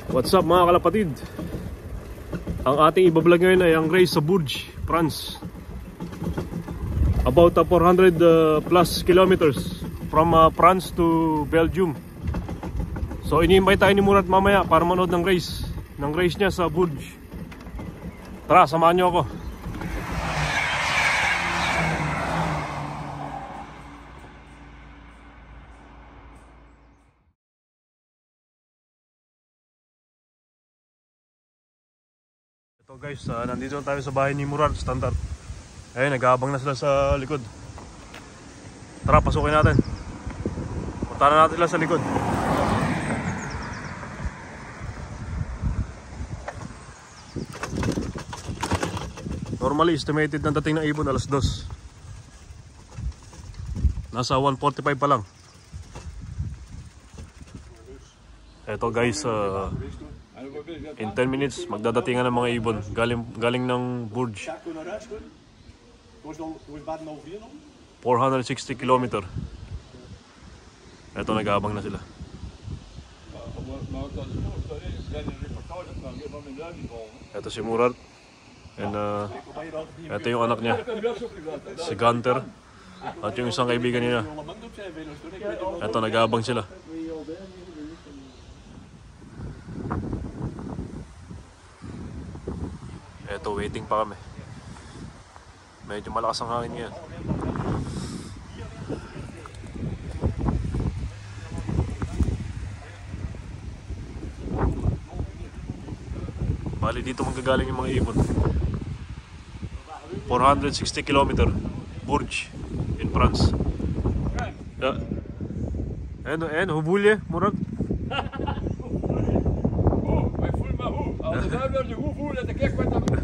What's up mga kalapatid? Ang ating ibablog ngayon ay ang race sa Bourges, France. About 400 plus kilometers from France to Belgium. So ini-invite tayo ni Murat mamaya para manood ng race niya sa Bourges. Tara, samahan niyo ako. Ito guys, nandito tayo sa bahay ni Murat, standard. Ayun, nag-aabang na sila sa likod. Tara, pasukin natin. Punta na natin sila sa likod. Normally, estimated na dating ng ibon alas 2. Nasa 1:45 pa lang. Ito guys, in 10 minutes magdadatingan ng mga ibon galing ng Bourges. 460 km. Ito, nag-aabang na sila. Ito si Murat. And ito yung anak niya, si Gunter. At yung isang kaibigan niya. Ito, nag-aabang sila. Ito, waiting pa kami. Medyo malakas ang hangin ngayon. Bali dito magagaling yung mga ibon. 460 km, Bourges, in France. Ja. En, hoe voel je, Murat? Ik voel me goed. Als ik me goed voel, dan kijk wat dat doet.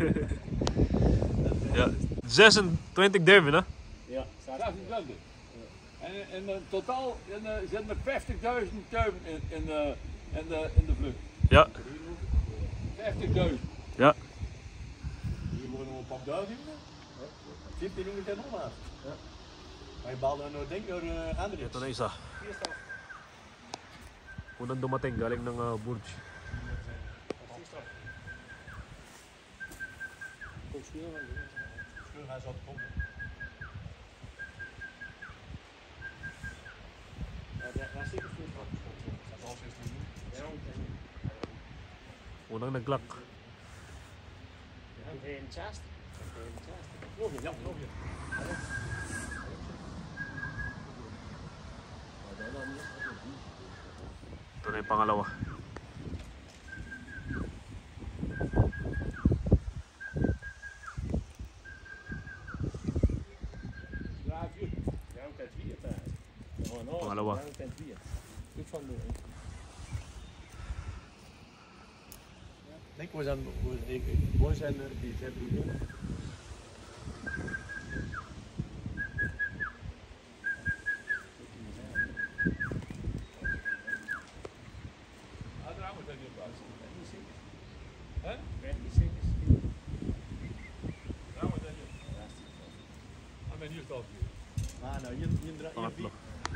Ja, 26 derven, hè? Ja, 26. En in totaal zijn er 50.000 tuigen in de vlucht. Ja. 50.000. Ja. Hier moeten we een paar duizend. 15 jongens in Holland. Maar je bal nou denk door André. Ito na isa. Unang dumating galing ng Bourges. Hij zal komen. Unang nag-lock. Ito na yung pangalawa. Pangalawa. Denk we zijn mooi zijn die zijn doen. Pangatlo.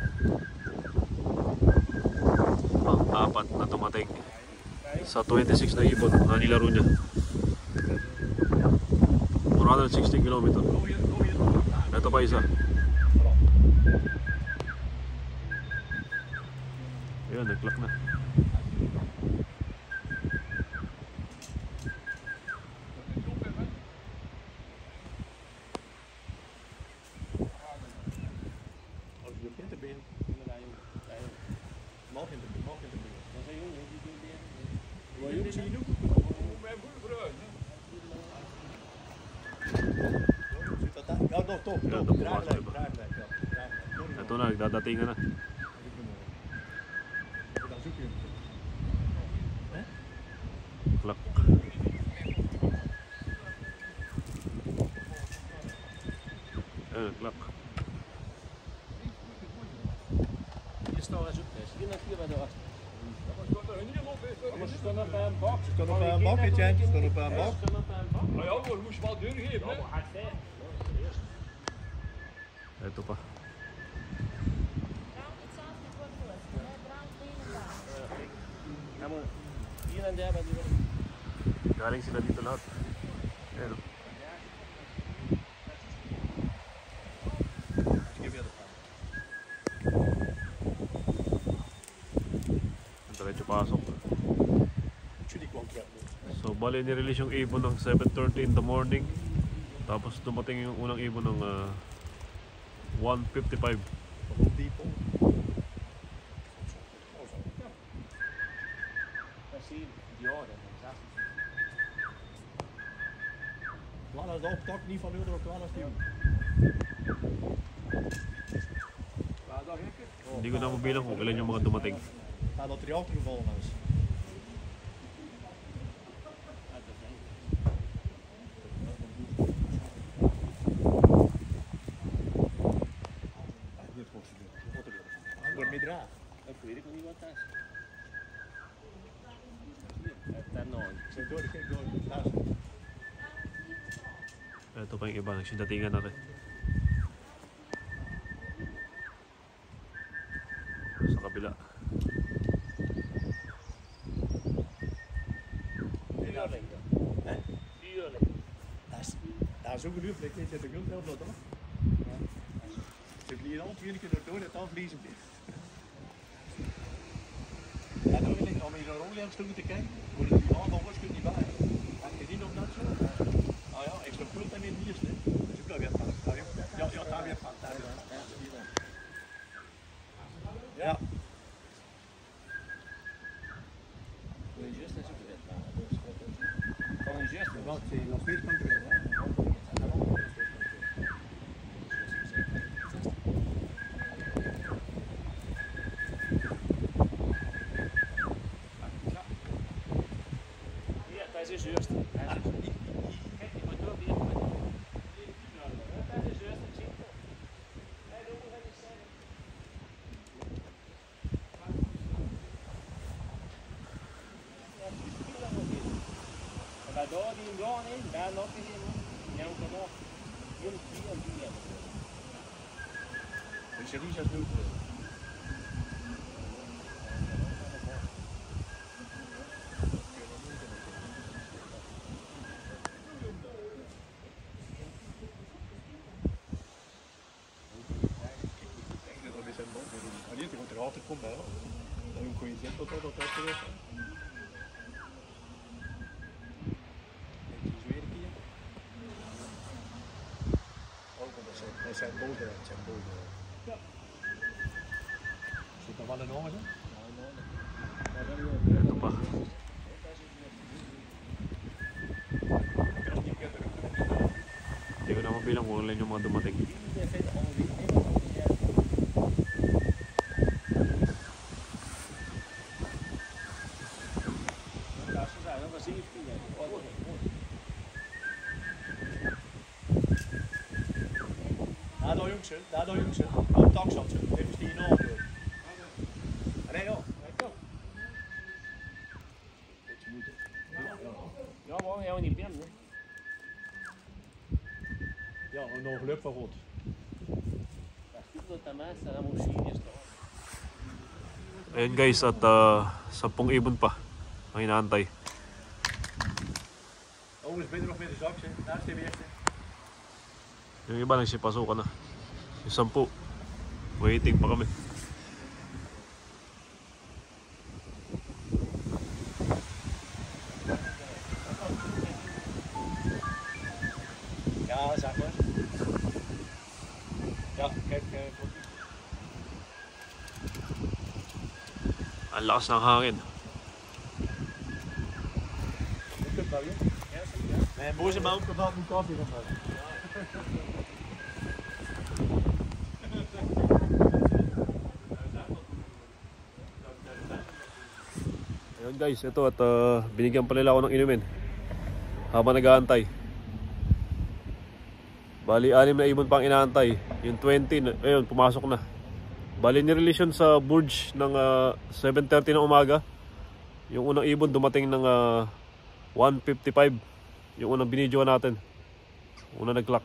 Pang-apat na tumating sa 26 na ibon na nilaro niya. 460 km. Ito pa isa. Ayan, nag-clock na. Ito na, nagdadatingan na. Clock. Clock. Je staat als zoektes. Hier naar 4 bij de achter. Ze stonden op een bak. Ze stonden op een bakje, Jan. Ze stonden op een bak. Nou ja, maar moest wel deur geven, hè? Ito pa. Galing sila dito lahat. Ayan. Diretso pasok. So bali nirelease yung ibon ng 7:30 in the morning. Tapos dumating yung unang ibon ng 1:55. Wala is optak niet van Udo, wala is die. Hindi ko na mabilang kung ilan yung mga dumating. Gaat dat er ook gevallen is. Wordt meer draag. Dat weet ik nog niet wat dat is. Zo door, kijk door. Naast. Ito pa yung iba, nagsidatingan na rin. Sa kabila. Daar is ook een uurplek, weet je, dat komt heel vlot, hoor. Ze vliegen al 20 keer door, dat dan vliegen ze dicht. Ja, dan wil ik, om in zo'n rollerstoel te kijken, moet ik die aanvallers niet bij. Als je die nog net zo, nou ja, ik stond goed en in het eerste. Dus ik blijf weer van. Ja, daar weer van. Ja. Wat nog steeds kan gebeuren. Ja, dat is juist. Kijk, die moet door weer. Dat is juist een chip. Nee, dat moet niet zijn. Maar daar die gaan in, daar nog eens in. Ja, ook nog. Jullie die hebben. Dus je Lisa doet. Er altijd komt bij, dan kun je zeggen dat dat altijd terug. Weer een keer. Ook omdat dat zijn boten, het zijn boten. Ja. Zit er wel een oor in? Ito pa. Hindi ko na mabilang kung ilan yung mga dumating. Daardoor jongsen, hou tak zat ze, even die in orde. Nee joh, kom. Beetje moeite. Ja, maar jij niet binnen. Ja, en nog geluk van God. Dat de mensen dan moet zien. Ayan guys, at 10 ibon pa ang inaantay. Oh, is binnen nog meer de zak, naast de eerste. Yung iba nagsipasukan na. Yung 10, waiting pa kami. Ja, zeg maar. Ja, kijk. Ang lakas ng hangin. Nee, boze man komt wel een koffie van mij. Ayun guys, ito at binigyan pa nila ako ng inumin habang nag-aantay. Bali, 6 na ibon pang inaantay. Yung 20, ayun, pumasok na. Bali, nirelease yun sa Burj ng 7:30 ng umaga. Yung unang ibon dumating ng 1:55. Yung unang binidyoan natin. Unang nag-clock.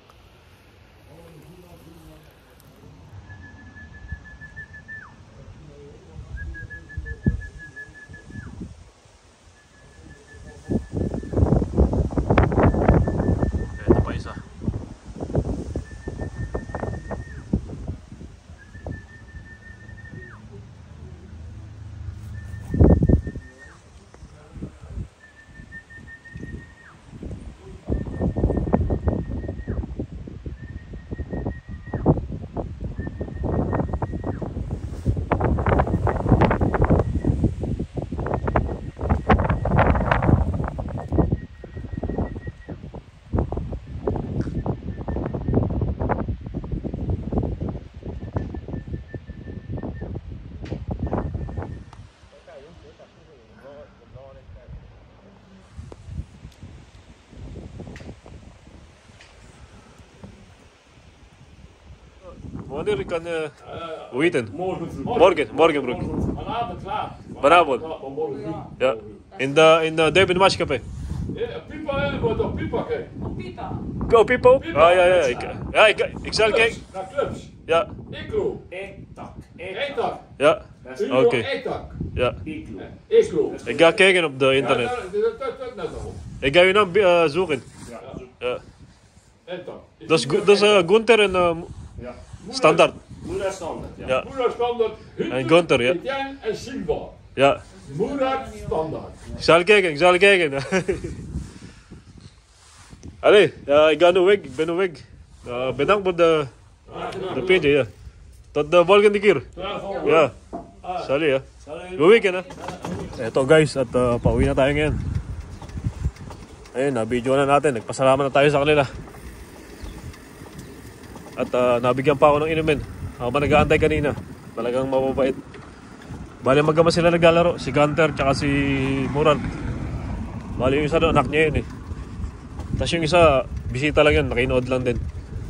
Wanneer kan weten? Morgen vroeg. Morgen broer. Vanavond klaar. Vanavond. Morgen vroeg. Ja. In de Durban maatschappij. Ja, pipa, wat op pipa kijk. Oh, Pipo? Ah, ja. Ik zal kijken. Naar clubs. Ja. Iglo. Etak. Ja. Oké. Etak. Ja. Iglo. Ik ga kijken op de internet. Dat net al. Ik ga je naam zoeken. Ja. Etak. Dat is Gunther en Standaard. Moeder standaard, ja. Ja. Moeder standaard. En Gunther, ja. Etienne en Silva. Ja. Moeder standaard. Ik zal kijken. Allee, ja, ik ben nu weg. Bedankt voor de pintje, ja. Tot de volgende keer. Ja. Sorry, ja. Good weekend, ha. Eto guys, at pauwi na tayo ngayon. Ayun, na-video na natin. Nagpasalamat na tayo sa kanila. At nabigyan pa ako ng inumin. Ako pa nag-aantay kanina. Talagang mababait. Bali magkama sila naglalaro. Si Gunter tsaka si Murad. Bali yung isa doon, anak niya yun eh. Tapos yung isa, bisita lang yun. Nakinood lang din.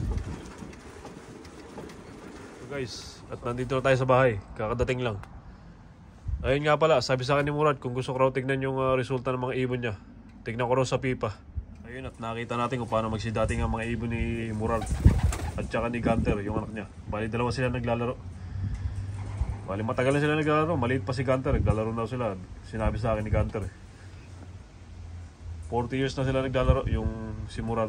So guys, at nandito na tayo sa bahay. Kakadating lang. Ayun nga pala, sabi sa akin ni Murad, kung gusto ko raw tignan yung resulta ng mga ibon niya. Tignan ko raw sa pipa. Ayun, at nakita natin kung paano magsidating ang mga ibon ni Murad. At saka ni Gunter, yung anak niya. Bali dalawa sila naglalaro. Bali matagal na sila naglalaro. Maliit pa si Gunter, naglalaro na sila. Sinabi sa akin ni Gunter 40 years na sila naglalaro, yung si Murad.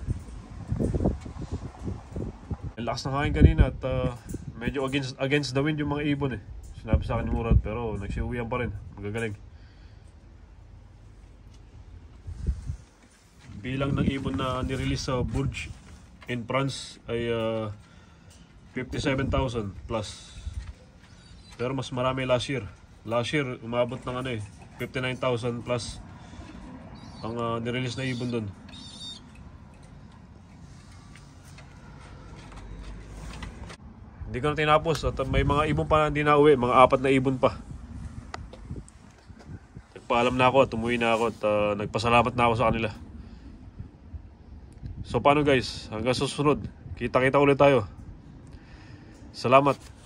Ang lakas ng hangin kanina at medyo against the wind yung mga ibon eh. Sinabi sa akin ni Murad, pero nagsiuwian pa rin. Magagaling. Bilang ng ibon na nirelease sa Bourges in France ay 57,000 plus. Pero mas marami last year. Last year umabot ng 59,000 plus ang nirelease na ibon doon. Hindi ko na tinapos at may mga ibon pa na hindi na uwi. Mga 4 na ibon pa. Nagpaalam na ako at umuwi na ako at nagpasalamat na ako sa kanila. So paano guys? Hanggang susunod. Kita-kita ulit tayo. Salamat.